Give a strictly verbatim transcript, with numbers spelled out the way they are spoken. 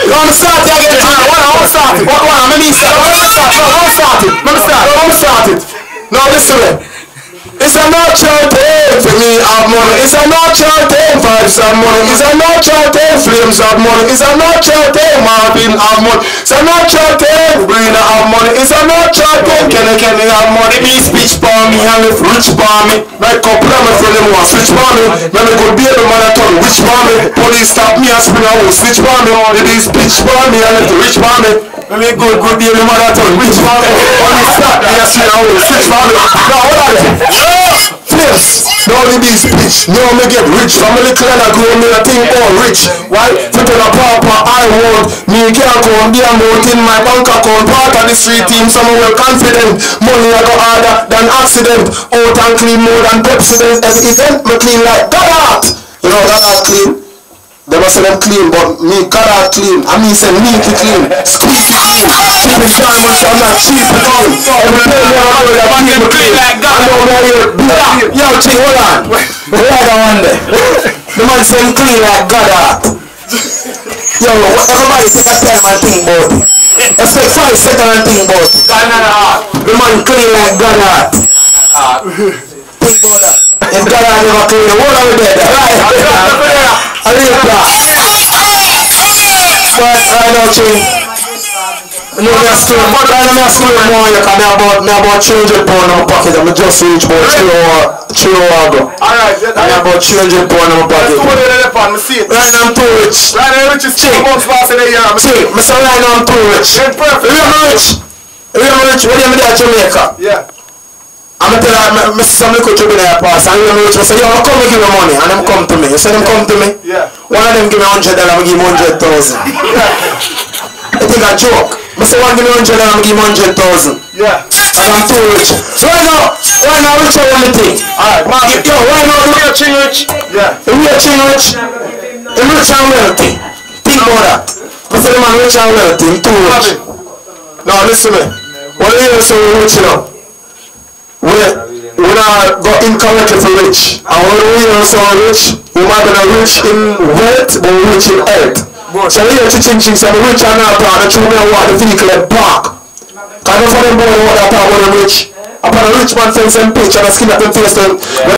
You want to start it again? I want to start it. What one? Let me start. Let me start. No, let me start it. Let me start. Let me start it. No, listen to me. It's a natural thing for me have money. It's a natural thing vibes have money. It's a natural thing flames have money. It's a natural thing Marvin have money. It's a natural thing Breeder have money. It's a natural thing Kenny Kenny have money. Me speech for me and if rich for me. My couple of my friends want switch for me. When me could be able man I turn rich for me. Police stop me and spring out switch for me. If he speech for me and if the rich for me. When me good good be able man I turn rich for me. Police stop me and spring out switch for me. Now what are they? Flips, no only be speech. No me get rich. Family clan I grow me a thing all rich. Why? Fit on a papa I want. Me can't come be a amount in my bank account. Part of the street team, some well confident. Money I go harder than accident. Out and clean more than Pepsi. Every event me clean like God. You know God art clean. They must say them clean, but me God art clean. I mean say me to clean. Squeeze it clean. Keep it diamonds, I'm not cheap at all. Every day I know that I keep it clean like God. I know where you're. Yo, chick, hold on. Hold on one day. The man say clean like God art. Yo, everybody take a time and think about it. Let's take five seconds and think about it. The man clean like God art. Think about that. If God art never clean, the world will be dead. Right? I live that. But I know, chick. No, me a school, but I know me a school more, you can me about, me about three hundred pounds in my pocket, and I just reach about three hours, three hours ago. Alright, I have about three hundred pounds in my pocket. Right now I'm too rich. Right now I'm rich is two months past in a year. See, I say right now I'm too rich. Perfect. If I'm rich, if I'm rich, when you there at Jamaica? Yeah. I'm going to tell you, I see some little children there pass, and I'm rich, I say, yo, come and give me money, and them come to me. You say them come to me? Yeah. One of them give me one hundred dollars, I give me one hundred thousand. Yeah. I think a joke. I say one give me one hundred dollars, I give me one hundred thousand. Yeah. And I'm too rich. So right now, right now, rich are one thing. Alright, man. Yo, right now, the rich and rich. Yeah. The rich and rich. The rich and wealthy. Think about that. I say the man rich and wealthy, I'm too rich. Now listen to me. What are you so rich now? We we not got incorrectly for rich. And when we are so rich, we might be not rich in wealth, but rich in health. So we are teaching things, and the rich are not part of the children want the vehicle and park. Because I don't know for them boy what that part when I'm rich. Upon a rich man fence and pitch and a skin at them face them.